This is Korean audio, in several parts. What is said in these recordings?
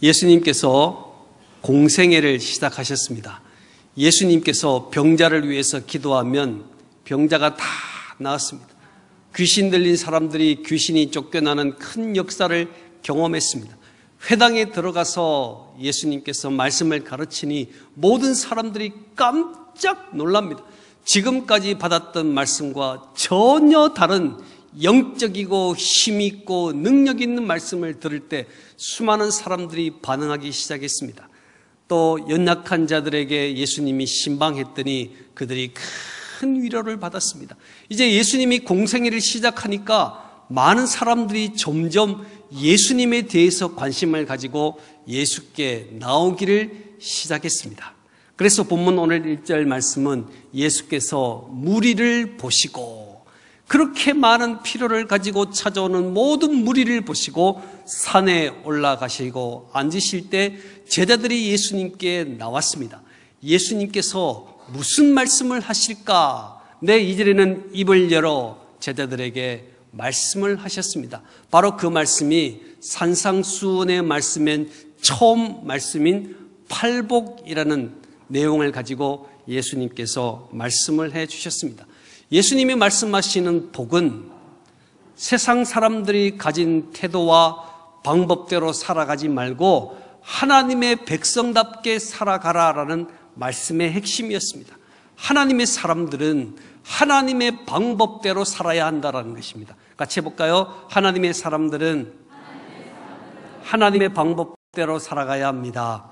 예수님께서 공생애를 시작하셨습니다. 예수님께서 병자를 위해서 기도하면 병자가 다 나았습니다. 귀신 들린 사람들이 귀신이 쫓겨나는 큰 역사를 경험했습니다. 회당에 들어가서 예수님께서 말씀을 가르치니 모든 사람들이 깜짝 놀랍니다. 지금까지 받았던 말씀과 전혀 다른 영적이고 힘있고 능력 있는 말씀을 들을 때 수많은 사람들이 반응하기 시작했습니다. 또 연약한 자들에게 예수님이 신방했더니 그들이 큰 위로를 받았습니다. 이제 예수님이 공생애를 시작하니까 많은 사람들이 점점 예수님에 대해서 관심을 가지고 예수께 나오기를 시작했습니다. 그래서 본문 오늘 1절 말씀은 예수께서 무리를 보시고, 그렇게 많은 필요를 가지고 찾아오는 모든 무리를 보시고 산에 올라가시고 앉으실 때 제자들이 예수님께 나왔습니다. 예수님께서 무슨 말씀을 하실까? 네, 2절에는 입을 열어 제자들에게 말씀을 하셨습니다. 바로 그 말씀이 산상수훈의 말씀인 처음 말씀인 팔복이라는 내용을 가지고 예수님께서 말씀을 해 주셨습니다. 예수님이 말씀하시는 복은 세상 사람들이 가진 태도와 방법대로 살아가지 말고 하나님의 백성답게 살아가라라는 말씀의 핵심이었습니다. 하나님의 사람들은 하나님의 방법대로 살아야 한다는 것입니다. 같이 해볼까요? 하나님의 사람들은 하나님의 방법대로 살아가야 합니다.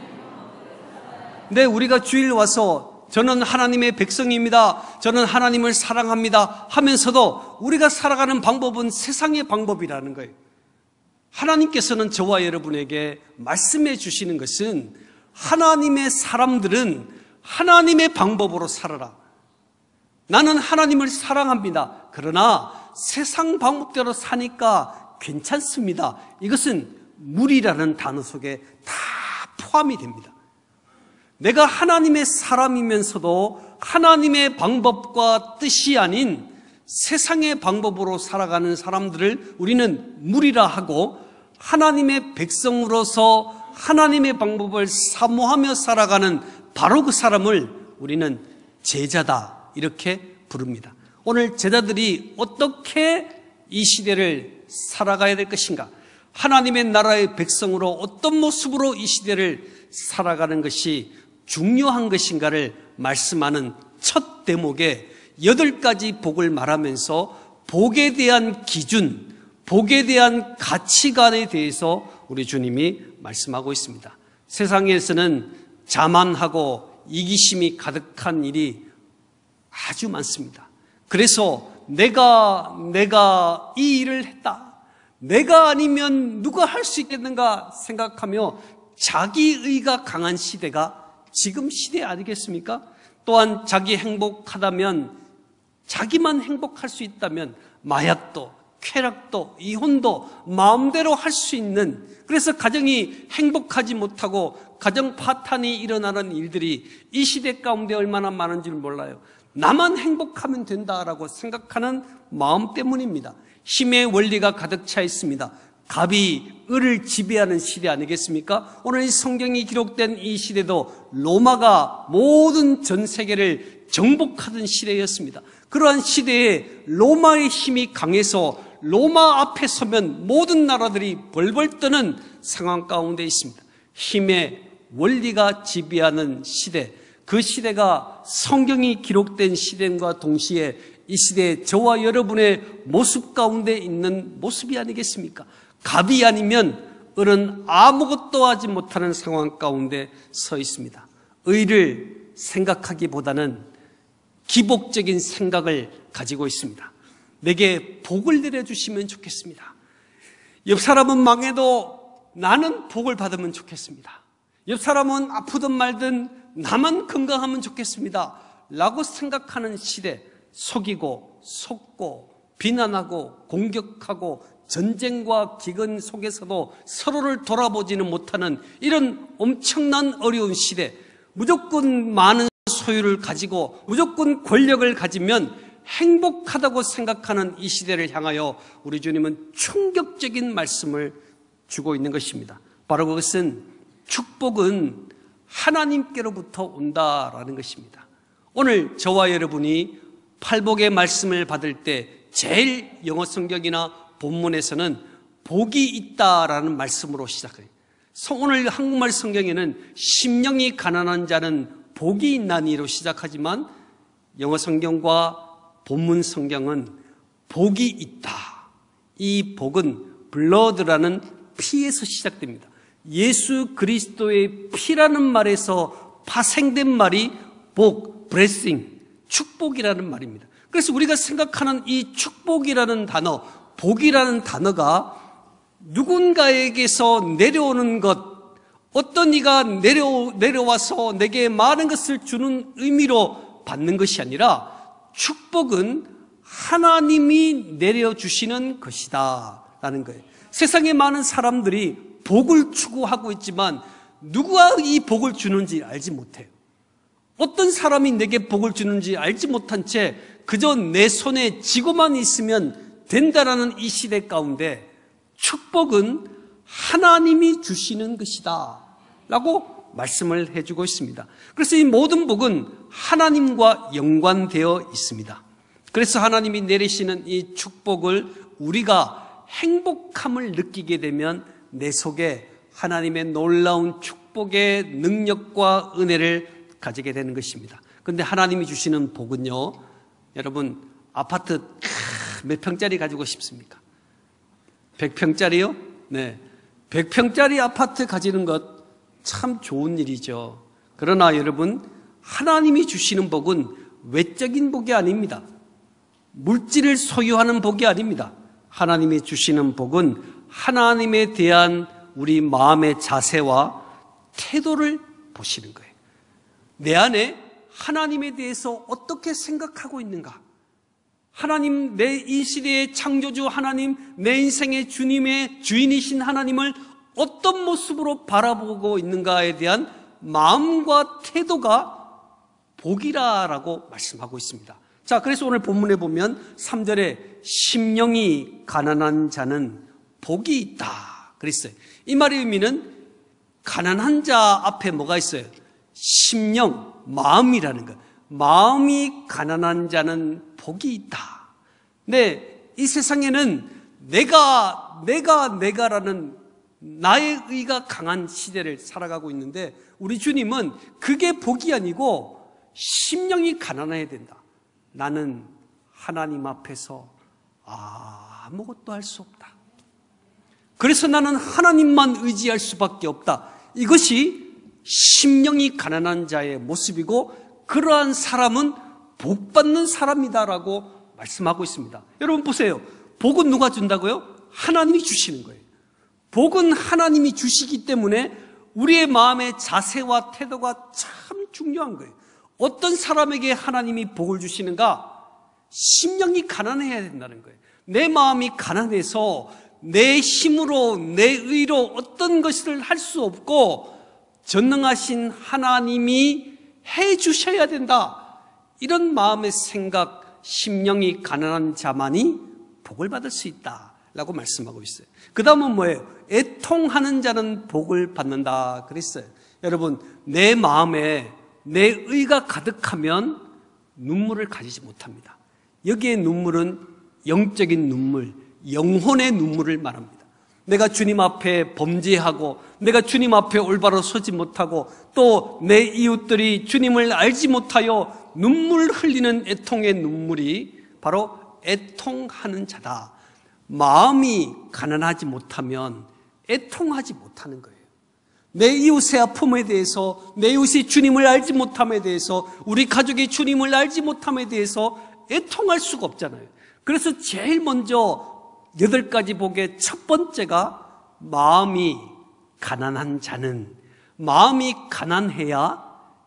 네, 우리가 주일 와서 저는 하나님의 백성입니다, 저는 하나님을 사랑합니다 하면서도 우리가 살아가는 방법은 세상의 방법이라는 거예요. 하나님께서는 저와 여러분에게 말씀해 주시는 것은 하나님의 사람들은 하나님의 방법으로 살아라. 나는 하나님을 사랑합니다. 그러나 세상 방법대로 사니까 괜찮습니다. 이것은 무리라는 단어 속에 다 포함이 됩니다. 내가 하나님의 사람이면서도 하나님의 방법과 뜻이 아닌 세상의 방법으로 살아가는 사람들을 우리는 무리라 하고, 하나님의 백성으로서 하나님의 방법을 사모하며 살아가는 바로 그 사람을 우리는 제자다, 이렇게 부릅니다. 오늘 제자들이 어떻게 이 시대를 살아가야 될 것인가, 하나님의 나라의 백성으로 어떤 모습으로 이 시대를 살아가는 것이 중요한 것인가를 말씀하는 첫 대목에 8가지 복을 말하면서 복에 대한 기준, 복에 대한 가치관에 대해서 우리 주님이 말씀하고 있습니다. 세상에서는 자만하고 이기심이 가득한 일이 아주 많습니다. 그래서 내가 이 일을 했다, 내가 아니면 누가 할 수 있겠는가 생각하며 자기의가 강한 시대가 지금 시대 아니겠습니까? 또한 자기 행복하다면, 자기만 행복할 수 있다면 마약도, 쾌락도, 이혼도 마음대로 할 수 있는, 그래서 가정이 행복하지 못하고 가정 파탄이 일어나는 일들이 이 시대 가운데 얼마나 많은지 몰라요. 나만 행복하면 된다라고 생각하는 마음 때문입니다. 힘의 원리가 가득 차 있습니다. 갑이 을을 지배하는 시대 아니겠습니까? 오늘 이 성경이 기록된 이 시대도 로마가 모든 전 세계를 정복하던 시대였습니다. 그러한 시대에 로마의 힘이 강해서 로마 앞에 서면 모든 나라들이 벌벌 떠는 상황 가운데 있습니다. 힘의 원리가 지배하는 시대, 그 시대가 성경이 기록된 시대과 동시에 이 시대에 저와 여러분의 모습 가운데 있는 모습이 아니겠습니까? 갑이 아니면 을은 아무것도 하지 못하는 상황 가운데 서 있습니다. 의를 생각하기보다는 기복적인 생각을 가지고 있습니다. 내게 복을 내려주시면 좋겠습니다. 옆 사람은 망해도 나는 복을 받으면 좋겠습니다. 옆 사람은 아프든 말든 나만 건강하면 좋겠습니다 라고 생각하는 시대, 속이고 속고 비난하고 공격하고 전쟁과 기근 속에서도 서로를 돌아보지는 못하는 이런 엄청난 어려운 시대, 무조건 많은 소유를 가지고 무조건 권력을 가지면 행복하다고 생각하는 이 시대를 향하여 우리 주님은 충격적인 말씀을 주고 있는 것입니다. 바로 그것은 축복은 하나님께로부터 온다라는 것입니다. 오늘 저와 여러분이 팔복의 말씀을 받을 때 제일 영어 성경이나 본문에서는 복이 있다라는 말씀으로 시작해요. 오늘 한국말 성경에는 심령이 가난한 자는 복이 있나니로 시작하지만 영어 성경과 본문 성경은 복이 있다. 이 복은 blood라는 피에서 시작됩니다. 예수 그리스도의 피라는 말에서 파생된 말이 복, blessing, 축복이라는 말입니다. 그래서 우리가 생각하는 이 축복이라는 단어, 복이라는 단어가 누군가에게서 내려오는 것, 어떤 이가 내려와서 내게 많은 것을 주는 의미로 받는 것이 아니라 축복은 하나님이 내려주시는 것이다 라는 거예요. 세상에 많은 사람들이 복을 추구하고 있지만 누가 이 복을 주는지 알지 못해요. 어떤 사람이 내게 복을 주는지 알지 못한 채 그저 내 손에 쥐고만 있으면 된다라는 이 시대 가운데 축복은 하나님이 주시는 것이다 라고 말씀을 해주고 있습니다. 그래서 이 모든 복은 하나님과 연관되어 있습니다. 그래서 하나님이 내리시는 이 축복을 우리가 행복함을 느끼게 되면 내 속에 하나님의 놀라운 축복의 능력과 은혜를 가지게 되는 것입니다. 그런데 하나님이 주시는 복은요, 여러분 아파트 몇 평짜리 가지고 싶습니까? 100평짜리요? 네, 100평짜리 아파트 가지는 것 참 좋은 일이죠. 그러나 여러분, 하나님이 주시는 복은 외적인 복이 아닙니다. 물질을 소유하는 복이 아닙니다. 하나님이 주시는 복은 하나님에 대한 우리 마음의 자세와 태도를 보시는 거예요. 내 안에 하나님에 대해서 어떻게 생각하고 있는가? 하나님, 내 이 시대의 창조주 하나님, 내 인생의 주님의 주인이신 하나님을 어떤 모습으로 바라보고 있는가에 대한 마음과 태도가 복이라고 말씀하고 있습니다. 자, 그래서 오늘 본문에 보면 3절에 심령이 가난한 자는 복이 있다 그랬어요. 이 말의 의미는 가난한 자 앞에 뭐가 있어요? 심령, 마음이라는 것. 마음이 가난한 자는 복이 있다. 네, 이 세상에는 내가라는 나의 의가 강한 시대를 살아가고 있는데 우리 주님은 그게 복이 아니고 심령이 가난해야 된다. 나는 하나님 앞에서 아무것도 할 수 없다. 그래서 나는 하나님만 의지할 수밖에 없다. 이것이 심령이 가난한 자의 모습이고 그러한 사람은 복받는 사람이다라고 말씀하고 있습니다. 여러분 보세요. 복은 누가 준다고요? 하나님이 주시는 거예요. 복은 하나님이 주시기 때문에 우리의 마음의 자세와 태도가 참 중요한 거예요. 어떤 사람에게 하나님이 복을 주시는가? 심령이 가난해야 된다는 거예요. 내 마음이 가난해서 내 힘으로 내 의로 어떤 것을 할 수 없고 전능하신 하나님이 해 주셔야 된다. 이런 마음의 생각, 심령이 가난한 자만이 복을 받을 수 있다라고 말씀하고 있어요. 그 다음은 뭐예요? 애통하는 자는 복을 받는다 그랬어요. 여러분, 내 마음에 내 의가 가득하면 눈물을 가지지 못합니다. 여기에 눈물은 영적인 눈물, 영혼의 눈물을 말합니다. 내가 주님 앞에 범죄하고 내가 주님 앞에 올바로 서지 못하고 또 내 이웃들이 주님을 알지 못하여 눈물 흘리는 애통의 눈물이 바로 애통하는 자다. 마음이 가난하지 못하면 애통하지 못하는 거예요. 내 이웃의 아픔에 대해서, 내 이웃이 주님을 알지 못함에 대해서, 우리 가족이 주님을 알지 못함에 대해서 애통할 수가 없잖아요. 그래서 제일 먼저 8가지 복의 첫 번째가 마음이 가난한 자는, 마음이 가난해야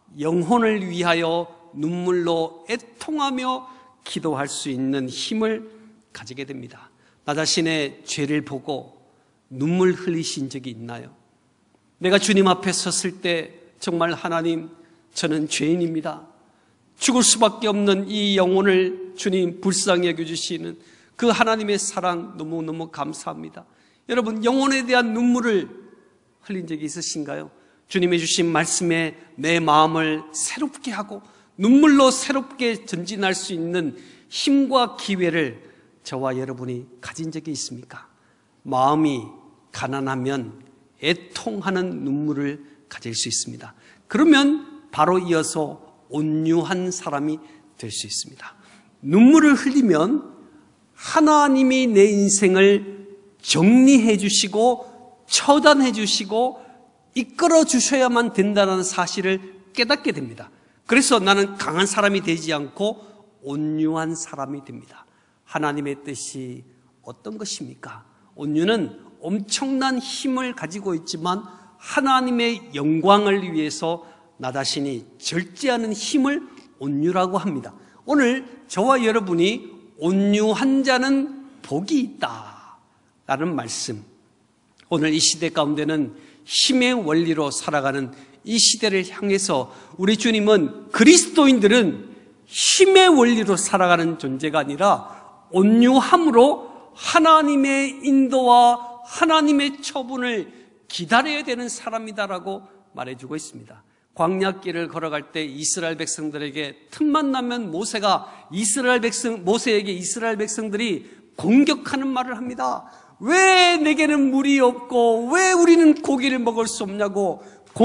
영혼을 위하여 눈물로 애통하며 기도할 수 있는 힘을 가지게 됩니다. 나 자신의 죄를 보고 눈물 흘리신 적이 있나요? 내가 주님 앞에 섰을 때 정말 하나님, 저는 죄인입니다. 죽을 수밖에 없는 이 영혼을 주님 불쌍히 여겨주시는 그 하나님의 사랑 너무너무 감사합니다. 여러분, 영혼에 대한 눈물을 흘린 적이 있으신가요? 주님이 주신 말씀에 내 마음을 새롭게 하고 눈물로 새롭게 전진할 수 있는 힘과 기회를 저와 여러분이 가진 적이 있습니까? 마음이 가난하면 애통하는 눈물을 가질 수 있습니다. 그러면 바로 이어서 온유한 사람이 될 수 있습니다. 눈물을 흘리면 하나님이 내 인생을 정리해 주시고 처단해 주시고 이끌어 주셔야만 된다는 사실을 깨닫게 됩니다. 그래서 나는 강한 사람이 되지 않고 온유한 사람이 됩니다. 하나님의 뜻이 어떤 것입니까? 온유는 엄청난 힘을 가지고 있지만 하나님의 영광을 위해서 나 자신이 절제하는 힘을 온유라고 합니다. 오늘 저와 여러분이 온유한 자는 복이 있다 라는 말씀, 오늘 이 시대 가운데는 힘의 원리로 살아가는 이 시대를 향해서 우리 주님은 그리스도인들은 힘의 원리로 살아가는 존재가 아니라 온유함으로 하나님의 인도와 하나님의 처분을 기다려야 되는 사람이다라고 말해주고 있습니다. 광야길을 걸어갈 때 이스라엘 백성들에게 틈만 나면 모세에게 이스라엘 백성들이 공격하는 말을 합니다. 왜 내게는 물이 없고 왜 우리는 고기를 먹을 수 없냐고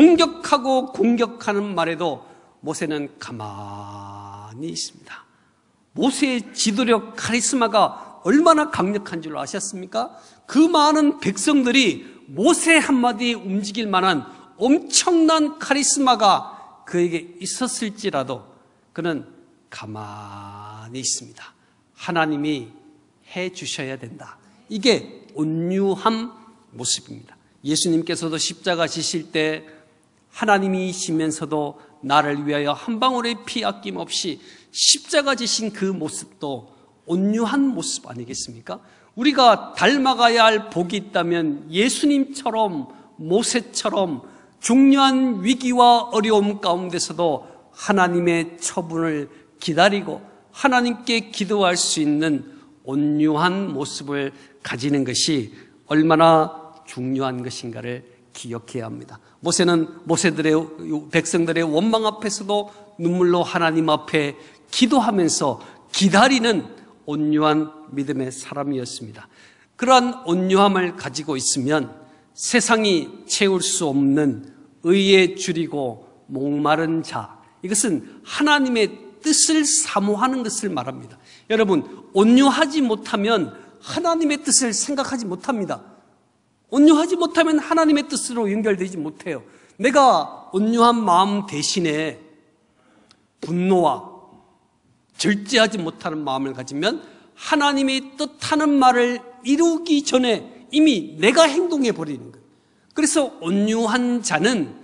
공격하는 말에도 모세는 가만히 있습니다. 모세의 지도력 카리스마가 얼마나 강력한 줄 아셨습니까? 그 많은 백성들이 모세 한마디에 움직일 만한 엄청난 카리스마가 그에게 있었을지라도 그는 가만히 있습니다. 하나님이 해 주셔야 된다. 이게 온유한 모습입니다. 예수님께서도 십자가 지실 때 하나님이시면서도 나를 위하여 한 방울의 피 아낌없이 십자가 지신 그 모습도 온유한 모습 아니겠습니까? 우리가 닮아가야 할 복이 있다면 예수님처럼 모세처럼 중요한 위기와 어려움 가운데서도 하나님의 처분을 기다리고 하나님께 기도할 수 있는 온유한 모습을 가지는 것이 얼마나 중요한 것인가를 기억해야 합니다. 모세는 백성들의 원망 앞에서도 눈물로 하나님 앞에 기도하면서 기다리는 온유한 믿음의 사람이었습니다. 그러한 온유함을 가지고 있으면 세상이 채울 수 없는 의에 줄이고 목마른 자, 이것은 하나님의 뜻을 사모하는 것을 말합니다. 여러분, 온유하지 못하면 하나님의 뜻을 생각하지 못합니다. 온유하지 못하면 하나님의 뜻으로 연결되지 못해요. 내가 온유한 마음 대신에 분노와 절제하지 못하는 마음을 가지면 하나님이 뜻하는 말을 이루기 전에 이미 내가 행동해 버리는 거예요. 그래서 온유한 자는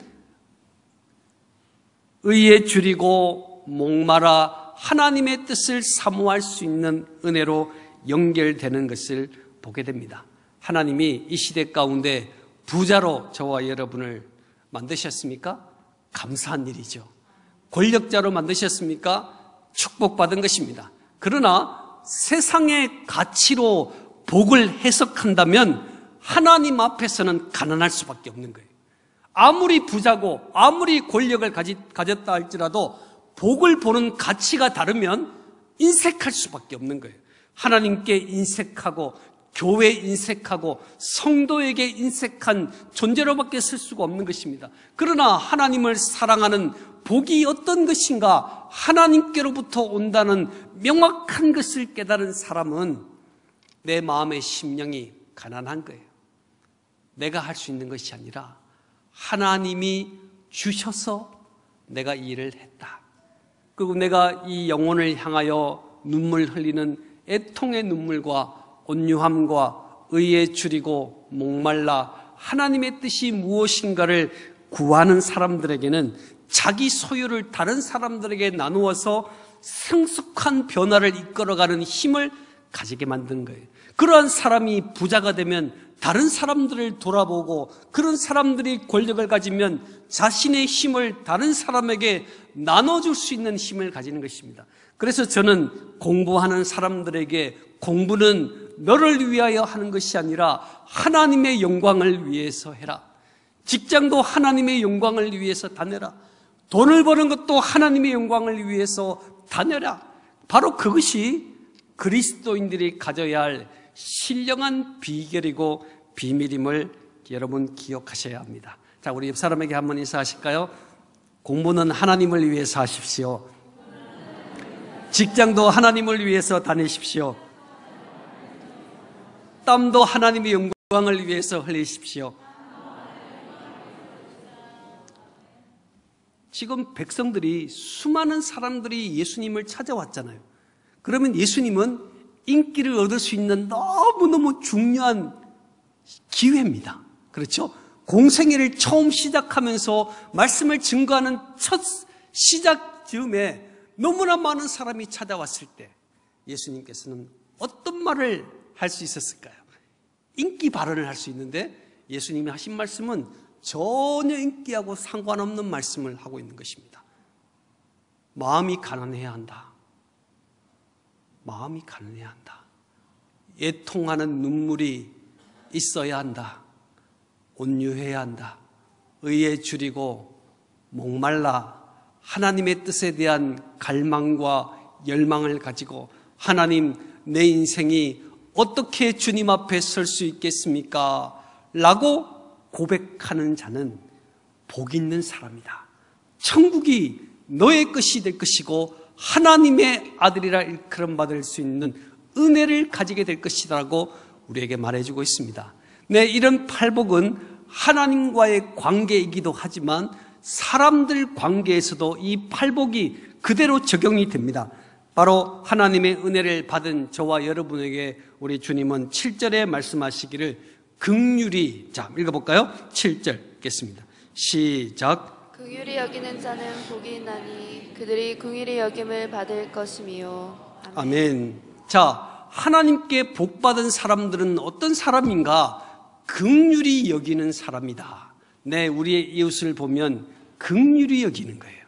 의에 줄이고 목마라 하나님의 뜻을 사모할 수 있는 은혜로 연결되는 것을 보게 됩니다. 하나님이 이 시대 가운데 부자로 저와 여러분을 만드셨습니까? 감사한 일이죠. 권력자로 만드셨습니까? 축복받은 것입니다. 그러나 세상의 가치로 복을 해석한다면 하나님 앞에서는 가난할 수밖에 없는 거예요. 아무리 부자고 아무리 권력을 가졌다 할지라도 복을 보는 가치가 다르면 인색할 수밖에 없는 거예요. 하나님께 인색하고 교회에 인색하고 성도에게 인색한 존재로밖에 쓸 수가 없는 것입니다. 그러나 하나님을 사랑하는 복이 어떤 것인가, 하나님께로부터 온다는 명확한 것을 깨달은 사람은 내 마음의 심령이 가난한 거예요. 내가 할 수 있는 것이 아니라 하나님이 주셔서 내가 이 일을 했다. 그리고 내가 이 영혼을 향하여 눈물 흘리는 애통의 눈물과 온유함과 의에 줄이고 목말라 하나님의 뜻이 무엇인가를 구하는 사람들에게는 자기 소유를 다른 사람들에게 나누어서 성숙한 변화를 이끌어가는 힘을 가지게 만든 거예요. 그러한 사람이 부자가 되면 다른 사람들을 돌아보고 그런 사람들이 권력을 가지면 자신의 힘을 다른 사람에게 나눠줄 수 있는 힘을 가지는 것입니다. 그래서 저는 공부하는 사람들에게 공부는 너를 위하여 하는 것이 아니라 하나님의 영광을 위해서 해라. 직장도 하나님의 영광을 위해서 다녀라. 돈을 버는 것도 하나님의 영광을 위해서 다녀라. 바로 그것이 그리스도인들이 가져야 할 신령한 비결이고 비밀임을 여러분 기억하셔야 합니다. 자, 우리 옆 사람에게 한번 인사하실까요? 공부는 하나님을 위해서 하십시오. 직장도 하나님을 위해서 다니십시오. 땀도 하나님의 영광을 위해서 흘리십시오. 지금 백성들이, 수많은 사람들이 예수님을 찾아왔잖아요. 그러면 예수님은 인기를 얻을 수 있는 너무너무 중요한 기회입니다. 그렇죠? 공생애를 처음 시작하면서 말씀을 증거하는 첫 시작 즈음에 너무나 많은 사람이 찾아왔을 때 예수님께서는 어떤 말을 할 수 있었을까요? 인기 발언을 할 수 있는데 예수님이 하신 말씀은 전혀 인기하고 상관없는 말씀을 하고 있는 것입니다. 마음이 가난해야 한다. 마음이 가난해야 한다. 애통하는 눈물이 있어야 한다. 온유해야 한다. 의에 줄이고 목말라 하나님의 뜻에 대한 갈망과 열망을 가지고 하나님, 내 인생이 어떻게 주님 앞에 설 수 있겠습니까? 라고 고백하는 자는 복 있는 사람이다. 천국이 너의 것이 될 것이고 하나님의 아들이라 일컬음 받을 수 있는 은혜를 가지게 될 것이라고 우리에게 말해주고 있습니다. 네, 이런 팔복은 하나님과의 관계이기도 하지만 사람들 관계에서도 이 팔복이 그대로 적용이 됩니다. 바로 하나님의 은혜를 받은 저와 여러분에게 우리 주님은 7절에 말씀하시기를 긍휼히, 자 읽어볼까요? 7절 읽겠습니다. 시작. 긍휼히 여기는 자는 복이 있나니 그들이 긍휼히 여김을 받을 것이미요. 아멘. 아멘. 자, 하나님께 복받은 사람들은 어떤 사람인가? 긍휼히 여기는 사람이다. 네, 우리의 이웃을 보면 긍휼히 여기는 거예요.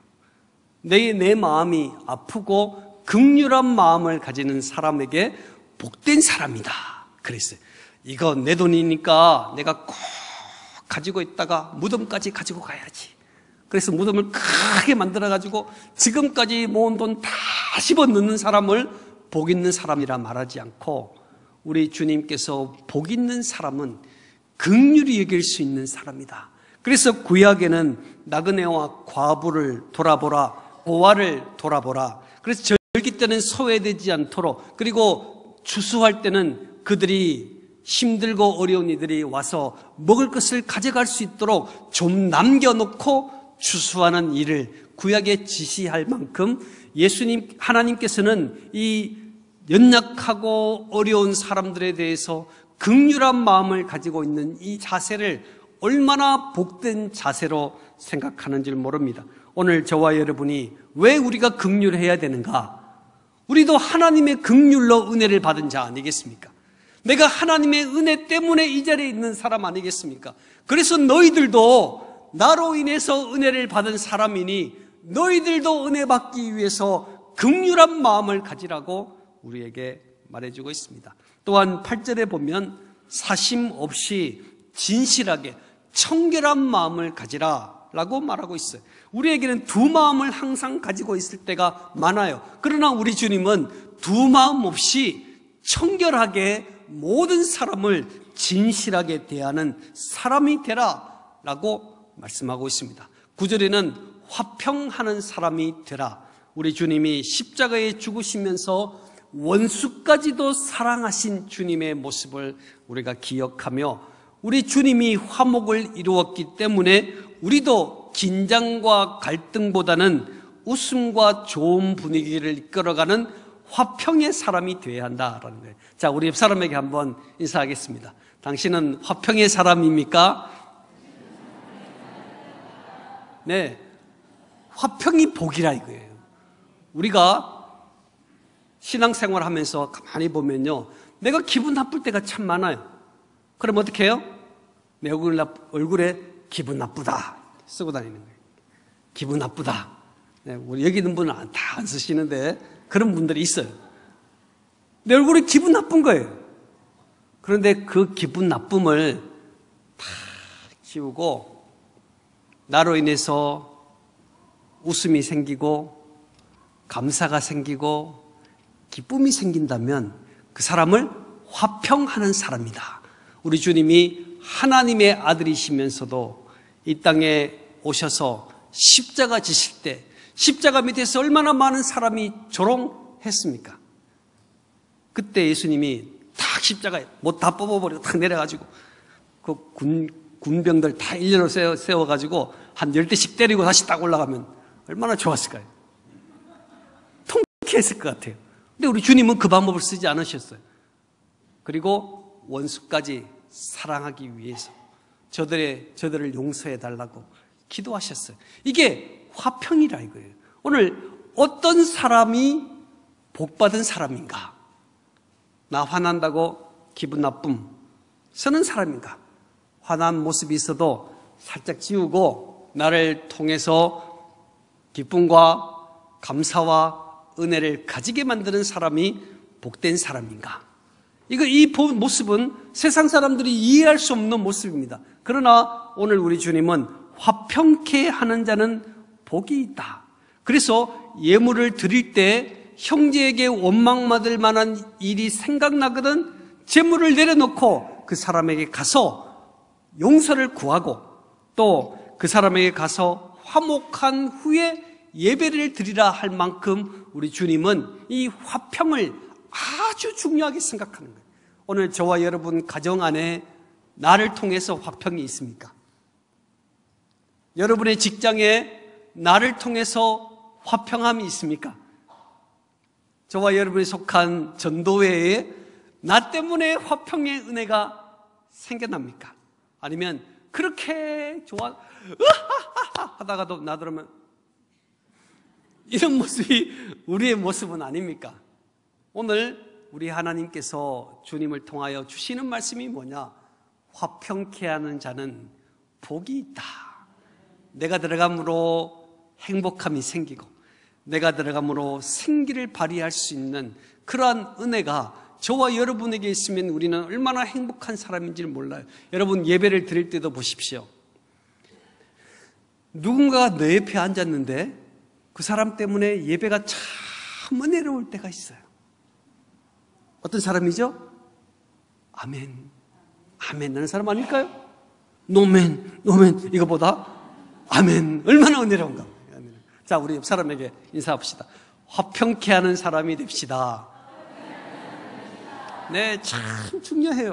내 마음이 아프고 긍휼한 마음을 가지는 사람에게 복된 사람이다. 그랬어요. 이거 내 돈이니까 내가 꼭 가지고 있다가 무덤까지 가지고 가야지. 그래서 무덤을 크게 만들어가지고 지금까지 모은 돈 다 집어넣는 사람을 복 있는 사람이라 말하지 않고, 우리 주님께서 복 있는 사람은 긍휼히 여길 수 있는 사람이다. 그래서 구약에는 나그네와 과부를 돌아보라, 고아를 돌아보라. 그래서 절기 때는 소외되지 않도록, 그리고 추수할 때는 그들이 힘들고 어려운 이들이 와서 먹을 것을 가져갈 수 있도록 좀 남겨놓고 추수하는 일을 구약에 지시할 만큼 예수님, 하나님께서는 이 연약하고 어려운 사람들에 대해서 긍휼한 마음을 가지고 있는 이 자세를 얼마나 복된 자세로 생각하는지 모릅니다. 오늘 저와 여러분이 왜 우리가 긍휼해야 되는가? 우리도 하나님의 긍휼로 은혜를 받은 자 아니겠습니까? 내가 하나님의 은혜 때문에 이 자리에 있는 사람 아니겠습니까? 그래서 너희들도 나로 인해서 은혜를 받은 사람이니 너희들도 은혜 받기 위해서 긍휼한 마음을 가지라고 우리에게 말해주고 있습니다. 또한 8절에 보면 사심 없이 진실하게 청결한 마음을 가지라 라고 말하고 있어요. 우리에게는 두 마음을 항상 가지고 있을 때가 많아요. 그러나 우리 주님은 두 마음 없이 청결하게 모든 사람을 진실하게 대하는 사람이 되라 라고 말씀하고 있습니다. 9절에는 화평하는 사람이 되라. 우리 주님이 십자가에 죽으시면서 원수까지도 사랑하신 주님의 모습을 우리가 기억하며, 우리 주님이 화목을 이루었기 때문에 우리도 긴장과 갈등보다는 웃음과 좋은 분위기를 이끌어가는 화평의 사람이 되어야 한다라는 거예요. 자, 우리 옆 사람에게 한번 인사하겠습니다. 당신은 화평의 사람입니까? 네, 화평이 복이라 이거예요. 우리가 신앙생활 하면서 가만히 보면요, 내가 기분 나쁠 때가 참 많아요. 그럼 어떻게 해요? 내 얼굴에 기분 나쁘다 쓰고 다니는 거예요. 기분 나쁘다. 네, 우리 여기 있는 분은 다 안 쓰시는데 그런 분들이 있어요. 내 얼굴에 기분 나쁜 거예요. 그런데 그 기분 나쁨을 다 지우고 나로 인해서 웃음이 생기고 감사가 생기고 기쁨이 생긴다면 그 사람을 화평하는 사람이다. 우리 주님이 하나님의 아들이시면서도 이 땅에 오셔서 십자가 지실 때 십자가 밑에서 얼마나 많은 사람이 조롱했습니까? 그때 예수님이 탁 십자가에 못 다 뽑아버리고 탁 내려가지고 그 군병들 다 일렬로 세워가지고 한 10대씩 때리고 다시 딱 올라가면 얼마나 좋았을까요? 통쾌했을 것 같아요. 근데 우리 주님은 그 방법을 쓰지 않으셨어요. 그리고 원수까지 사랑하기 위해서 저들을 용서해 달라고 기도하셨어요. 이게 화평이라 이거예요. 오늘 어떤 사람이 복받은 사람인가? 나 화난다고 기분 나쁨 쓰는 사람인가? 화난 모습이 있어도 살짝 지우고 나를 통해서 기쁨과 감사와 은혜를 가지게 만드는 사람이 복된 사람인가? 이 모습은 세상 사람들이 이해할 수 없는 모습입니다. 그러나 오늘 우리 주님은 화평케 하는 자는 복이 있다. 그래서 예물을 드릴 때 형제에게 원망받을 만한 일이 생각나거든 재물을 내려놓고 그 사람에게 가서 용서를 구하고 또 그 사람에게 가서 화목한 후에 예배를 드리라 할 만큼 우리 주님은 이 화평을 아주 중요하게 생각하는 거예요. 오늘 저와 여러분 가정 안에 나를 통해서 화평이 있습니까? 여러분의 직장에 나를 통해서 화평함이 있습니까? 저와 여러분이 속한 전도회에 나 때문에 화평의 은혜가 생겨납니까? 아니면 그렇게 좋아 하다가도 나들으면 이런 모습이 우리의 모습은 아닙니까? 오늘 우리 하나님께서 주님을 통하여 주시는 말씀이 뭐냐? 화평케 하는 자는 복이 있다. 내가 들어감으로 행복함이 생기고 내가 들어감으로 생기를 발휘할 수 있는 그러한 은혜가 저와 여러분에게 있으면 우리는 얼마나 행복한 사람인지를 몰라요. 여러분 예배를 드릴 때도 보십시오. 누군가가 내 옆에 앉았는데 그 사람 때문에 예배가 참 은혜로울 때가 있어요. 어떤 사람이죠? 아멘, 아멘 하는 사람 아닐까요? 노멘, 노멘 이거보다 아멘 얼마나 은혜로운가. 자, 우리 옆 사람에게 인사합시다. 화평케 하는 사람이 됩시다. 네, 참 중요해요.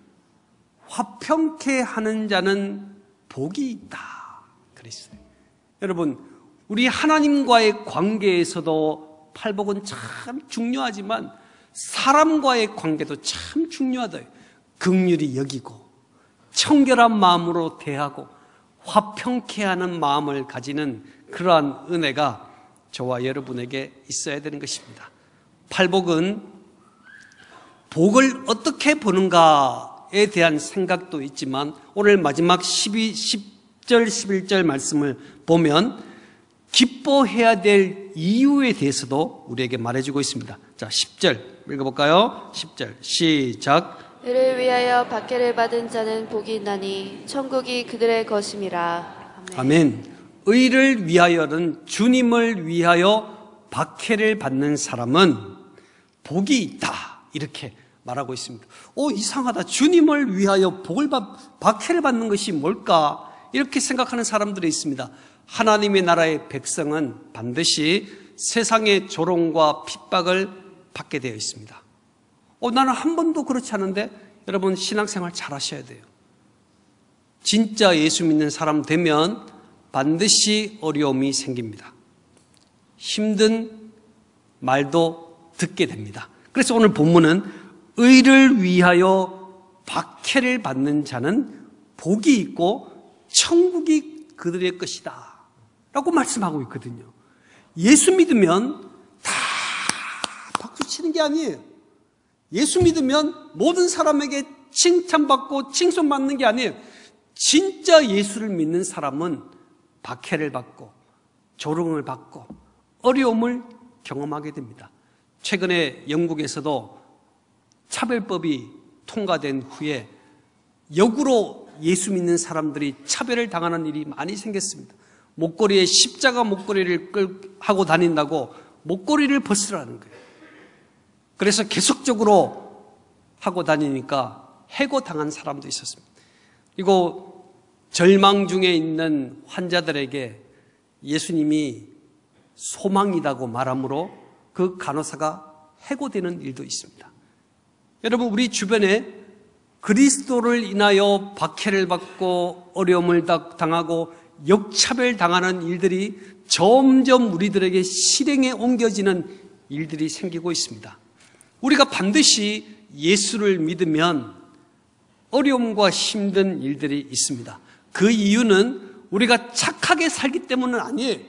화평케 하는 자는 복이 있다 그랬어요. 여러분, 우리 하나님과의 관계에서도 팔복은 참 중요하지만 사람과의 관계도 참 중요하다. 긍휼히 여기고 청결한 마음으로 대하고 화평케 하는 마음을 가지는 그러한 은혜가 저와 여러분에게 있어야 되는 것입니다. 팔복은 복을 어떻게 보는가에 대한 생각도 있지만 오늘 마지막 10절 11절 말씀을 보면 기뻐해야 될 이유에 대해서도 우리에게 말해주고 있습니다. 자, 10절 읽어볼까요? 10절 시작. 이를 위하여 박해를 받은 자는 복이 있나니 천국이 그들의 것임이라. 아멘. 아멘. 의를 위하여는 주님을 위하여 박해를 받는 사람은 복이 있다 이렇게 말하고 있습니다. 이상하다. 주님을 위하여 박해를 받는 것이 뭘까? 이렇게 생각하는 사람들이 있습니다. 하나님의 나라의 백성은 반드시 세상의 조롱과 핍박을 받게 되어 있습니다. 나는 한 번도 그렇지 않은데 여러분 신앙생활 잘 하셔야 돼요. 진짜 예수 믿는 사람 되면 반드시 어려움이 생깁니다. 힘든 말도 듣게 됩니다. 그래서 오늘 본문은 의를 위하여 박해를 받는 자는 복이 있고 천국이 그들의 것이다 라고 말씀하고 있거든요. 예수 믿으면 다 박수 치는 게 아니에요. 예수 믿으면 모든 사람에게 칭찬받고 칭송받는 게 아니에요. 진짜 예수를 믿는 사람은 박해를 받고 조롱을 받고 어려움을 경험하게 됩니다. 최근에 영국에서도 차별법이 통과된 후에 역으로 예수 믿는 사람들이 차별을 당하는 일이 많이 생겼습니다. 목걸이에 십자가 목걸이를 하고 다닌다고 목걸이를 벗으라는 거예요. 그래서 계속적으로 하고 다니니까 해고당한 사람도 있었습니다. 그리고 절망 중에 있는 환자들에게 예수님이 소망이라고 말하므로 그 간호사가 해고되는 일도 있습니다. 여러분, 우리 주변에 그리스도를 인하여 박해를 받고 어려움을 당하고 역차별 당하는 일들이 점점 우리들에게 실행에 옮겨지는 일들이 생기고 있습니다. 우리가 반드시 예수를 믿으면 어려움과 힘든 일들이 있습니다. 그 이유는 우리가 착하게 살기 때문은 아니에요.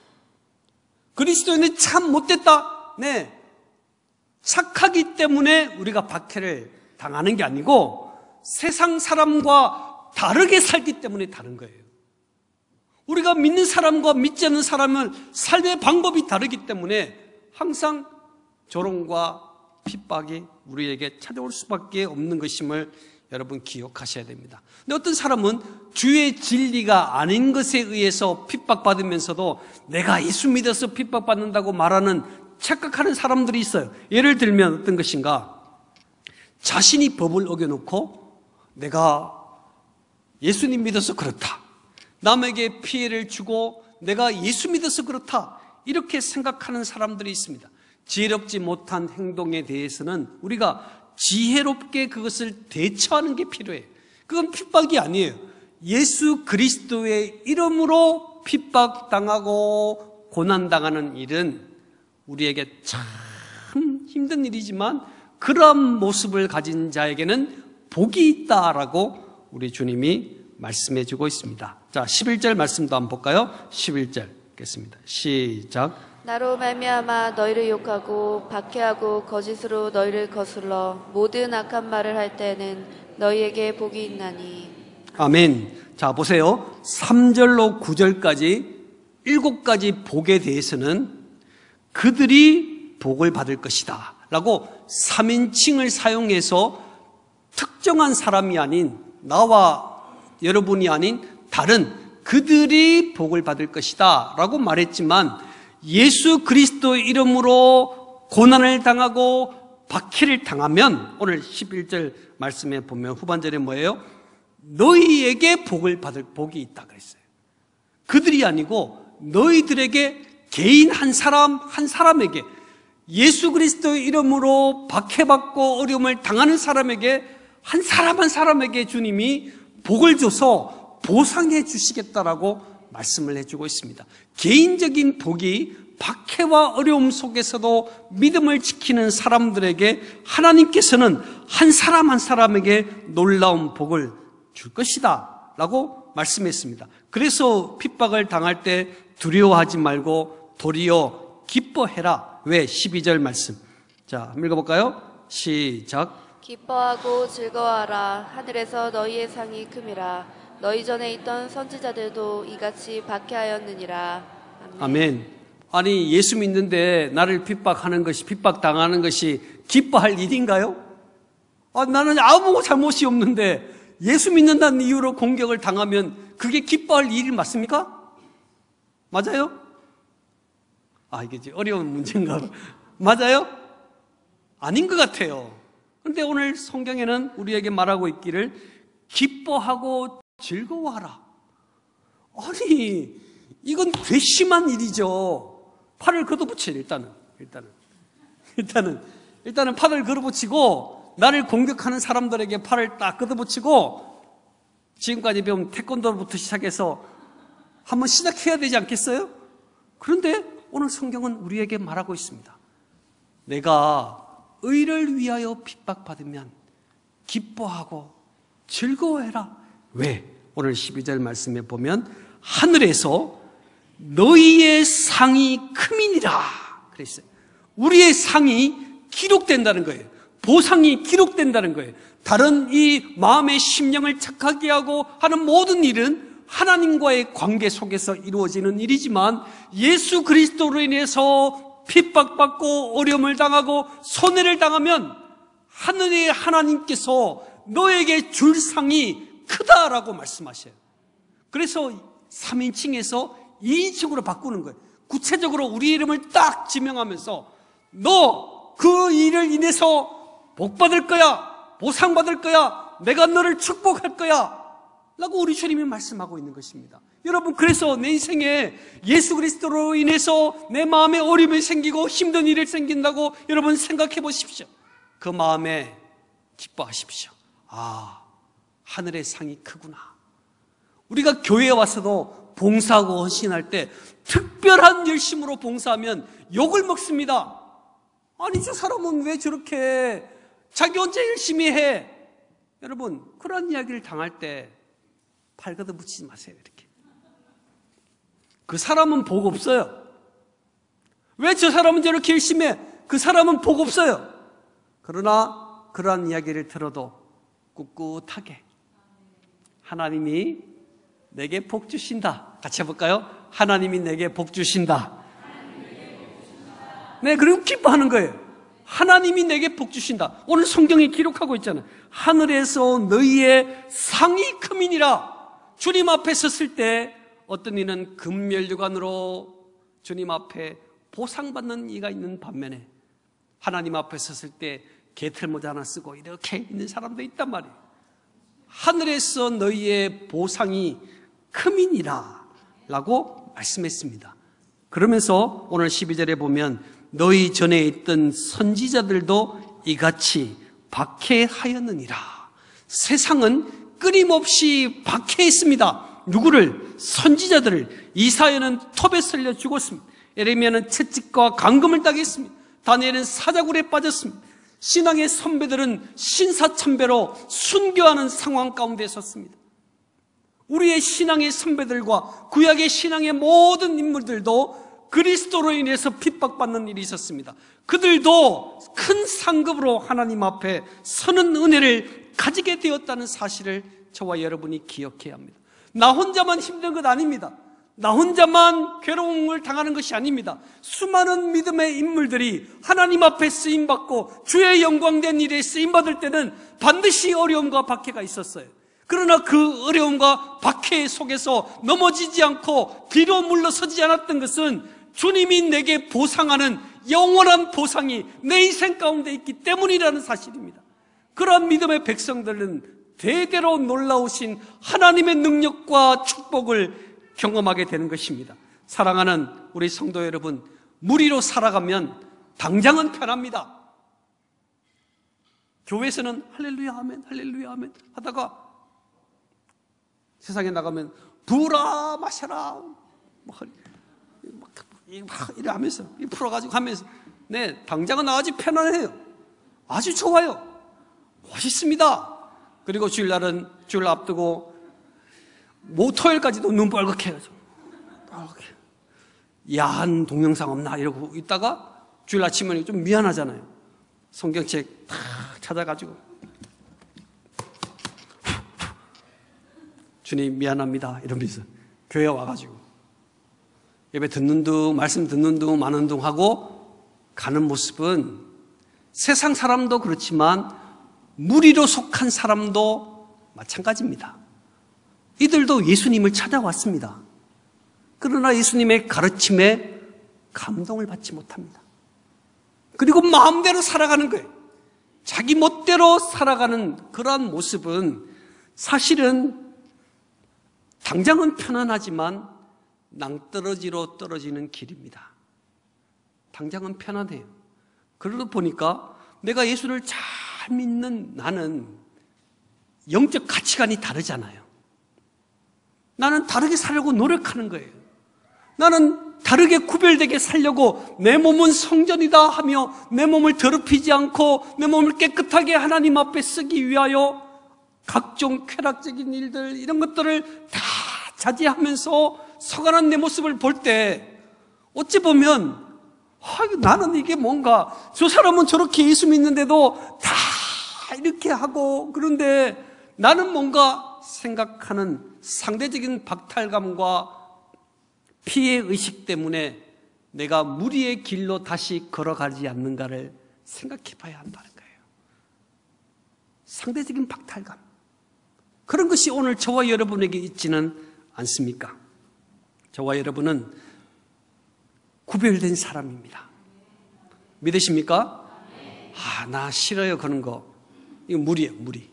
그리스도인은 참 못됐다. 네. 착하기 때문에 우리가 박해를 당하는 게 아니고 세상 사람과 다르게 살기 때문에 다른 거예요. 우리가 믿는 사람과 믿지 않는 사람은 삶의 방법이 다르기 때문에 항상 조롱과 핍박이 우리에게 찾아올 수밖에 없는 것임을 여러분 기억하셔야 됩니다. 근데 어떤 사람은 주의 진리가 아닌 것에 의해서 핍박받으면서도 내가 예수 믿어서 핍박받는다고 말하는 착각하는 사람들이 있어요. 예를 들면 어떤 것인가? 자신이 법을 어겨놓고 내가 예수님 믿어서 그렇다, 남에게 피해를 주고 내가 예수 믿어서 그렇다, 이렇게 생각하는 사람들이 있습니다. 지혜롭지 못한 행동에 대해서는 우리가 지혜롭게 그것을 대처하는 게 필요해요. 그건 핍박이 아니에요. 예수 그리스도의 이름으로 핍박당하고 고난당하는 일은 우리에게 참 힘든 일이지만 그러한 모습을 가진 자에게는 복이 있다라고 우리 주님이 말씀해 주고 있습니다. 자, 11절 말씀도 한번 볼까요? 11절 읽겠습니다. 시작. 나로 말미암아 너희를 욕하고 박해하고 거짓으로 너희를 거슬러 모든 악한 말을 할 때에는 너희에게 복이 있나니. 아멘. 자, 보세요. 3절로 9절까지 7가지 복에 대해서는 그들이 복을 받을 것이다 라고 3인칭을 사용해서 특정한 사람이 아닌 나와 여러분이 아닌 다른 그들이 복을 받을 것이다 라고 말했지만 예수 그리스도의 이름으로 고난을 당하고 박해를 당하면 오늘 11절 말씀에 보면 후반절에 뭐예요? 너희에게 복을 받을 복이 있다 그랬어요. 그들이 아니고 너희들에게 개인 한 사람 한 사람에게 예수 그리스도의 이름으로 박해받고 어려움을 당하는 사람에게 한 사람 한 사람에게 주님이 복을 줘서 보상해 주시겠다라고 말씀을 해주고 있습니다. 개인적인 복이 박해와 어려움 속에서도 믿음을 지키는 사람들에게 하나님께서는 한 사람 한 사람에게 놀라운 복을 줄 것이다 라고 말씀했습니다. 그래서 핍박을 당할 때 두려워하지 말고 도리어 기뻐해라. 왜? 12절 말씀. 자, 한번 읽어볼까요? 시작. 기뻐하고 즐거워하라. 하늘에서 너희의 상이 큼이라. 너희 전에 있던 선지자들도 이같이 박해하였느니라. 아멘. 아멘. 아니, 예수 믿는데 나를 핍박하는 것이, 핍박당하는 것이 기뻐할 일인가요? 나는 아무 잘못이 없는데 예수 믿는다는 이유로 공격을 당하면 그게 기뻐할 일이 맞습니까? 맞아요? 이게 어려운 문제인가? 맞아요? 아닌 것 같아요. 그런데 오늘 성경에는 우리에게 말하고 있기를 기뻐하고 즐거워하라. 아니, 이건 괘씸한 일이죠. 팔을 걷어붙여요. 일단은 팔을 걷어붙이고 나를 공격하는 사람들에게 팔을 딱 걷어붙이고 지금까지 배운 태권도부터 시작해서 한번 시작해야 되지 않겠어요? 그런데 오늘 성경은 우리에게 말하고 있습니다. 내가 의를 위하여 핍박받으면 기뻐하고 즐거워해라. 왜? 오늘 12절 말씀에 보면 하늘에서 너희의 상이 크미니라 그랬어요. 우리의 상이 기록된다는 거예요. 보상이 기록된다는 거예요. 다른 이 마음의 심령을 착하게 하고 하는 모든 일은 하나님과의 관계 속에서 이루어지는 일이지만 예수 그리스도로 인해서 핍박받고 어려움을 당하고 손해를 당하면 하늘의 하나님께서 너에게 줄 상이 크다라고 말씀하셔요. 그래서 3인칭에서 2인칭으로 바꾸는 거예요. 구체적으로 우리 이름을 딱 지명하면서 너 그 일을 인해서 복 받을 거야, 보상 받을 거야, 내가 너를 축복할 거야 라고 우리 주님이 말씀하고 있는 것입니다. 여러분, 그래서 내 인생에 예수 그리스도로 인해서 내 마음에 어려움이 생기고 힘든 일이 생긴다고 여러분 생각해 보십시오. 그 마음에 기뻐하십시오. 아, 하늘의 상이 크구나. 우리가 교회에 와서도 봉사하고 헌신할 때 특별한 열심으로 봉사하면 욕을 먹습니다. 아니, 저 사람은 왜 저렇게 자기 혼자 열심히 해? 여러분, 그런 이야기를 당할 때 팔 걷어붙이지 마세요. 이렇게. 그 사람은 복 없어요. 왜 저 사람은 저렇게 열심히 해? 그 사람은 복 없어요. 그러나 그러한 이야기를 들어도 꿋꿋하게 하나님이 내게 복 주신다. 같이 해볼까요? 하나님이 내게 복 주신다. 네, 그리고 기뻐하는 거예요. 하나님이 내게 복 주신다. 오늘 성경에 기록하고 있잖아요. 하늘에서 너희의 상이 크민이라. 주님 앞에 섰을 때 어떤 이는 금면류관으로 주님 앞에 보상받는 이가 있는 반면에 하나님 앞에 섰을 때 개털모자 하나 쓰고 이렇게 있는 사람도 있단 말이에요. 하늘에서 너희의 보상이 크민이라 라고 말씀했습니다. 그러면서 오늘 12절에 보면 너희 전에 있던 선지자들도 이같이 박해하였느니라. 세상은 끊임없이 박해했습니다. 누구를? 선지자들을. 이사야는 톱에 쓸려 죽었습니다. 예레미야는 채찍과 감금을 당했습니다. 다니엘은 사자굴에 빠졌습니다. 신앙의 선배들은 신사참배로 순교하는 상황 가운데 섰습니다. 우리의 신앙의 선배들과 구약의 신앙의 모든 인물들도 그리스도로 인해서 핍박받는 일이 있었습니다. 그들도 큰 상급으로 하나님 앞에 서는 은혜를 가지게 되었다는 사실을 저와 여러분이 기억해야 합니다. 나 혼자만 힘든 것 아닙니다. 나 혼자만 괴로움을 당하는 것이 아닙니다. 수많은 믿음의 인물들이 하나님 앞에 쓰임받고 주의 영광된 일에 쓰임받을 때는 반드시 어려움과 박해가 있었어요. 그러나 그 어려움과 박해 속에서 넘어지지 않고 뒤로 물러서지 않았던 것은 주님이 내게 보상하는 영원한 보상이 내 인생 가운데 있기 때문이라는 사실입니다. 그러한 믿음의 백성들은 대대로 놀라우신 하나님의 능력과 축복을 경험하게 되는 것입니다. 사랑하는 우리 성도 여러분, 무리로 살아가면 당장은 편합니다. 교회에서는 할렐루야 아멘 할렐루야 아멘 하다가 세상에 나가면 부라 마셔라 막 이래 하면서 풀어가지고 하면서 네, 당장은 아주 편안해요. 아주 좋아요. 멋있습니다. 그리고 주일날은 주일 앞두고 토요일까지도 눈 빨갛게 해야죠. 빨갛게. 야한 동영상 없나 이러고 있다가 주일 아침에 좀 미안하잖아요. 성경책 다 찾아가지고 주님 미안합니다 이러면서 교회 와가지고 예배 듣는 둥 말씀 듣는 둥 마는 둥 하고 가는 모습은 세상 사람도 그렇지만 무리로 속한 사람도 마찬가지입니다. 이들도 예수님을 찾아왔습니다. 그러나 예수님의 가르침에 감동을 받지 못합니다. 그리고 마음대로 살아가는 거예요. 자기 멋대로 살아가는 그러한 모습은 사실은 당장은 편안하지만 낭떠러지로 떨어지는 길입니다. 당장은 편안해요. 그러다 보니까 내가 예수를 잘 믿는 나는 영적 가치관이 다르잖아요. 나는 다르게 살려고 노력하는 거예요. 나는 다르게 구별되게 살려고 내 몸은 성전이다 하며 내 몸을 더럽히지 않고 내 몸을 깨끗하게 하나님 앞에 쓰기 위하여 각종 쾌락적인 일들 이런 것들을 다 자제하면서 서가는 내 모습을 볼 때 어찌 보면 나는 이게 뭔가 저 사람은 저렇게 예수 믿는데도 다 이렇게 하고 그런데 나는 뭔가 생각하는 상대적인 박탈감과 피해의식 때문에 내가 무리의 길로 다시 걸어가지 않는가를 생각해 봐야 한다는 거예요. 상대적인 박탈감. 그런 것이 오늘 저와 여러분에게 있지는 않습니까? 저와 여러분은 구별된 사람입니다. 믿으십니까? 나 싫어요, 그런 거. 이거 무리예요, 무리.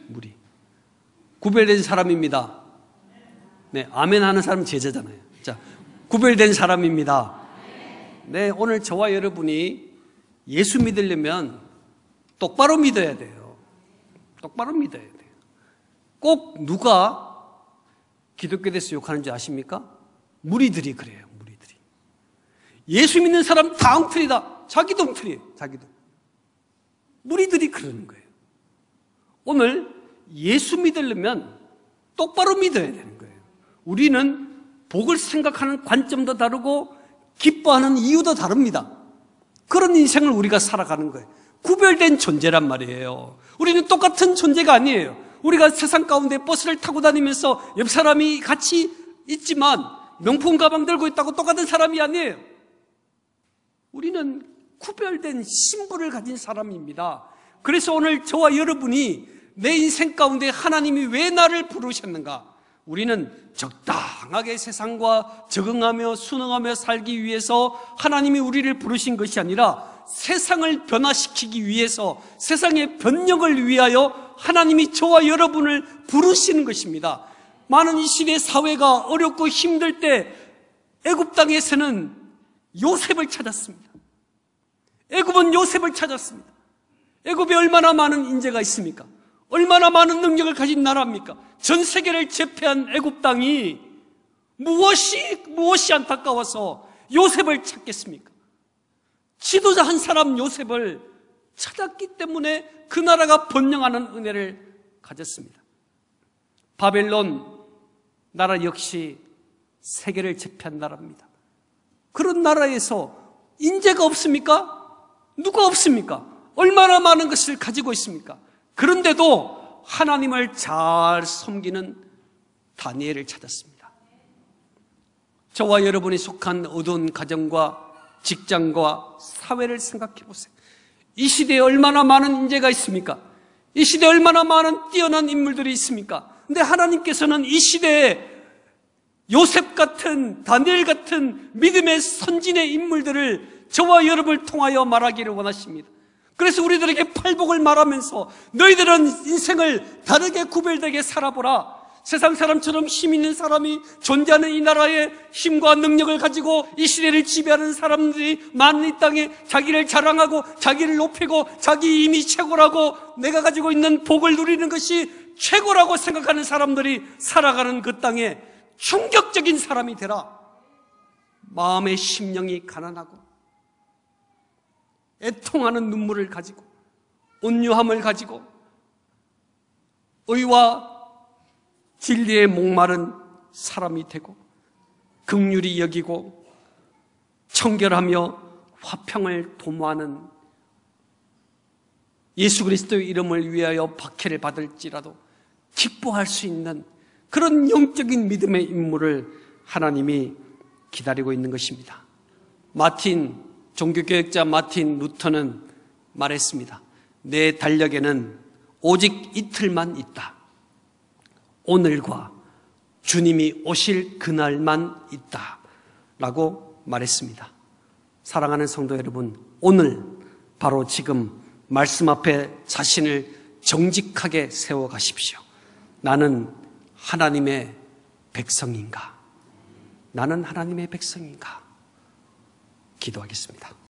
구별된 사람입니다. 네, 아멘 하는 사람은 제자잖아요. 자, 구별된 사람입니다. 네, 오늘 저와 여러분이 예수 믿으려면 똑바로 믿어야 돼요. 똑바로 믿어야 돼요. 꼭 누가 기독교에 대해서 욕하는 줄 아십니까? 무리들이 그래요, 무리들이. 예수 믿는 사람 다 엉터리다. 자기도 엉터리예요, 자기도. 무리들이 그러는 거예요. 오늘 예수 믿으려면 똑바로 믿어야 되는 거예요. 우리는 복을 생각하는 관점도 다르고 기뻐하는 이유도 다릅니다. 그런 인생을 우리가 살아가는 거예요. 구별된 존재란 말이에요. 우리는 똑같은 존재가 아니에요. 우리가 세상 가운데 버스를 타고 다니면서 옆 사람이 같이 있지만 명품 가방 들고 있다고 똑같은 사람이 아니에요. 우리는 구별된 신분을 가진 사람입니다. 그래서 오늘 저와 여러분이 내 인생 가운데 하나님이 왜 나를 부르셨는가? 우리는 적당하게 세상과 적응하며 순응하며 살기 위해서 하나님이 우리를 부르신 것이 아니라 세상을 변화시키기 위해서, 세상의 변혁을 위하여 하나님이 저와 여러분을 부르시는 것입니다. 많은 이 시대 사회가 어렵고 힘들 때 애굽 땅에서는 요셉을 찾았습니다. 애굽은 요셉을 찾았습니다. 애굽에 얼마나 많은 인재가 있습니까? 얼마나 많은 능력을 가진 나라입니까? 전 세계를 제패한 애굽 땅이 무엇이 안타까워서 요셉을 찾겠습니까? 지도자 한 사람 요셉을 찾았기 때문에 그 나라가 번영하는 은혜를 가졌습니다. 바벨론 나라 역시 세계를 제패한 나라입니다. 그런 나라에서 인재가 없습니까? 누가 없습니까? 얼마나 많은 것을 가지고 있습니까? 그런데도 하나님을 잘 섬기는 다니엘을 찾았습니다. 저와 여러분이 속한 어두운 가정과 직장과 사회를 생각해 보세요. 이 시대에 얼마나 많은 인재가 있습니까? 이 시대에 얼마나 많은 뛰어난 인물들이 있습니까? 근데 하나님께서는 이 시대에 요셉 같은, 다니엘 같은 믿음의 선진의 인물들을 저와 여러분을 통하여 말하기를 원하십니다. 그래서 우리들에게 팔복을 말하면서 너희들은 인생을 다르게 구별되게 살아보라. 세상 사람처럼 힘 있는 사람이 존재하는 이 나라에 힘과 능력을 가지고 이 시대를 지배하는 사람들이 많은 이 땅에 자기를 자랑하고 자기를 높이고 자기 힘이 최고라고 내가 가지고 있는 복을 누리는 것이 최고라고 생각하는 사람들이 살아가는 그 땅에 충격적인 사람이 되라. 마음의 심령이 가난하고 애통하는 눈물을 가지고 온유함을 가지고 의와 진리에 목마른 사람이 되고 긍휼히 여기고 청결하며 화평을 도모하는 예수 그리스도의 이름을 위하여 박해를 받을지라도 기뻐할 수 있는 그런 영적인 믿음의 인물을 하나님이 기다리고 있는 것입니다. 종교개혁자 마틴 루터는 말했습니다. 내 달력에는 오직 이틀만 있다. 오늘과 주님이 오실 그날만 있다 라고 말했습니다. 사랑하는 성도 여러분, 오늘 바로 지금 말씀 앞에 자신을 정직하게 세워가십시오. 나는 하나님의 백성인가? 나는 하나님의 백성인가? 기도하겠습니다.